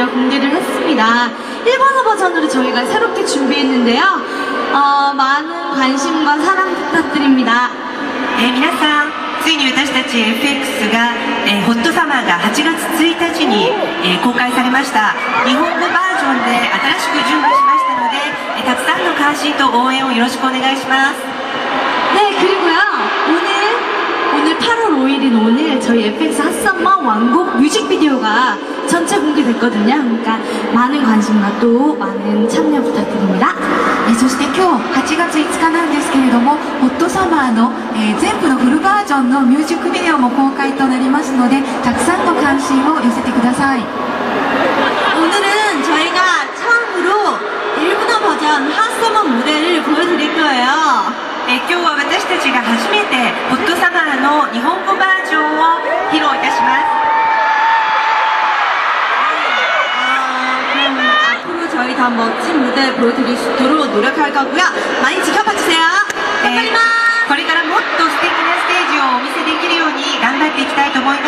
저희가 공개를 했습니다. 일본어 버전으로 저희가 새롭게 준비했는데요. 많은 관심과 사랑 부탁드립니다. 皆さん、ついに私たち FX が、ホットサマーが8月1日に、公開されました。日本語バージョンで新しく準備しましたので、たくさんの関心と応援をよろしくお願いします。 네, 그리고요. 오늘 8월 5일인 오늘 저희 FX 핫썸머 완곡 뮤직비디오가 전체 공개됐거든요. 그러니까 많은 관심과 또 많은 참여 부탁드립니다. そして今日8月5日なんですけれども、ホットサマーの、全部のフルバージョンのミュージックビデオも公開となりますので、たくさんの関心を寄せてください。 오늘은 저희가 처음으로 일본어 버전 핫썸머 무대를 보여드릴 거예요. 今日は私たちが初めてホットサマーの日本語バージョンを披露いたします。 그럼 앞으로 저희 더 멋진 무대 보여드릴 수 있도록 노력할 거고요. 많이 지켜봐 주세요. 감사합니다. これからもっと素敵なステージをお見せできるように頑張っていきたいと思います。